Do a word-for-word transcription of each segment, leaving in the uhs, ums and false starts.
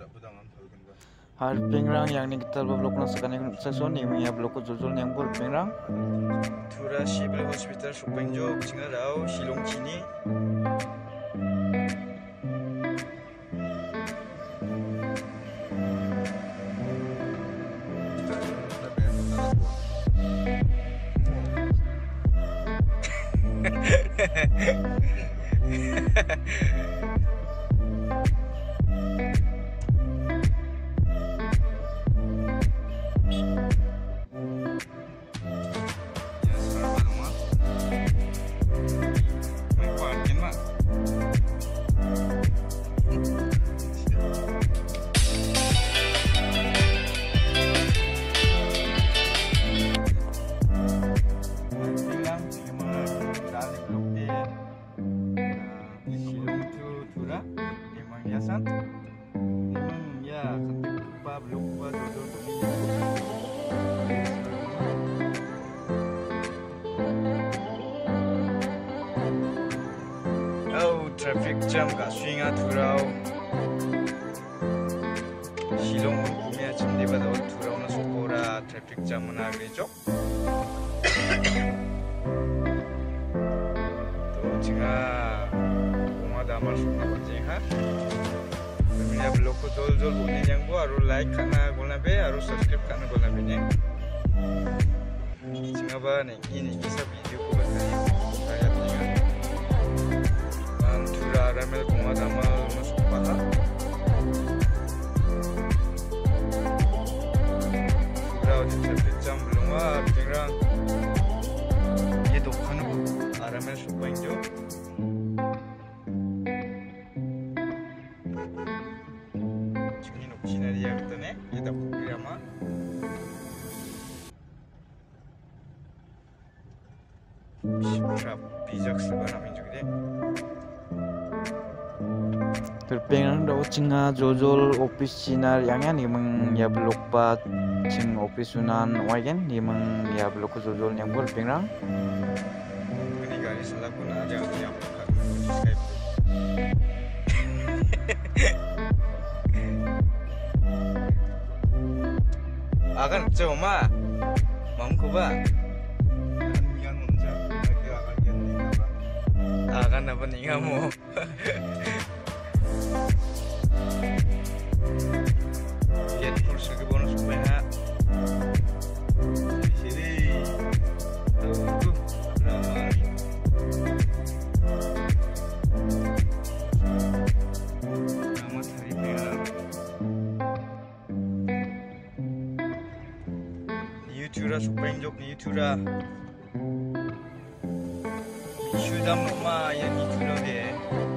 Har pengrang yang ni kita blok na sekarang yang sesuatu ni ya blok ko jujul yang bol pengrang. Tura Civil Hospital Supengjo singa rao Shillong chini. Memang ya lupa belum lupa dulu oh traffic jam gak swinga turau Shillong kumia chimde bada turau na sokora traffic jam na agrejo to jinga kuma damar sokna baje ha ya blog ko jol jol boni jangbo aru like kana golna be aru subscribe kana golna be ne jinga ba ne ini isa video ko batani saya tinga antura ramel kuma damal masuk pala surau di traffic jam belum war pingrang ye dokhan ko aramel supengjo Sinaria gitu nih, kita buka sama. Siapa bijak sebenarnya juga deh. Terpengang do cinga jojol office sinar yang ya memang ya blok bat cing office sunan wagen memang ya blok jojol yang bol pengrang. Ini garis salah pun aja yang akan coba mau coba akan apa nih kamu lihat kursi ke bonus supaya di sini tuh ramai ramai hari merah Tura Supengjo ni Tura Misudam rumah yang ni Tura deh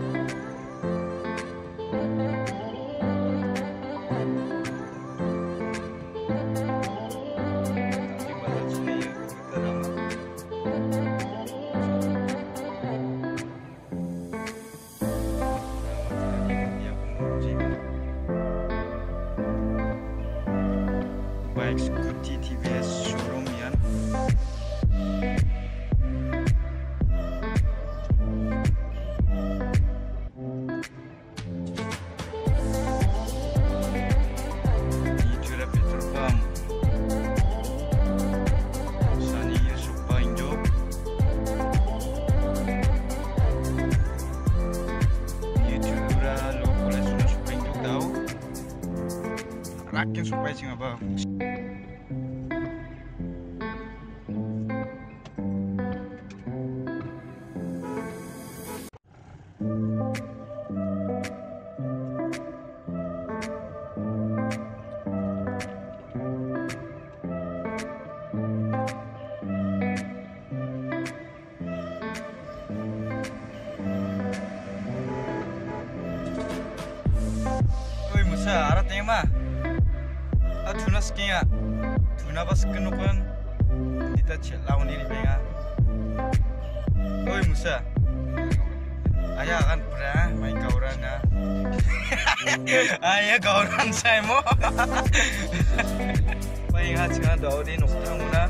tapi malah sini yang kita ramah ramah tadi yang menguji baik Scooty T V S showroom yan Tura petrol pump Sani Supengjo Tura lo boleh sudah Supengjo tahu rakin supaya sih apa Musa, arat yang mah? Ah, tuna sekian, tuna pas kenukan, kita celau ni penga. Oi Musa, ayah akan pernah main kauran ya? Ayah kauran saya mo. Main hati kan dah di nukta muna.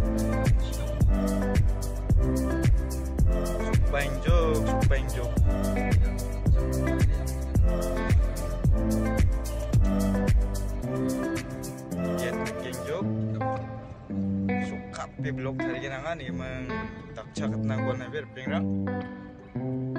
Supengjo, Supengjo. kape blok tari genangan emang tak caket nang gol naber pengrang